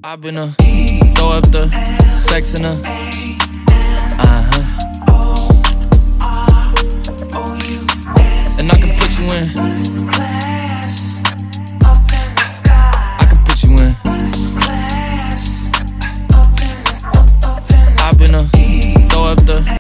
I've been throw up the sex in her.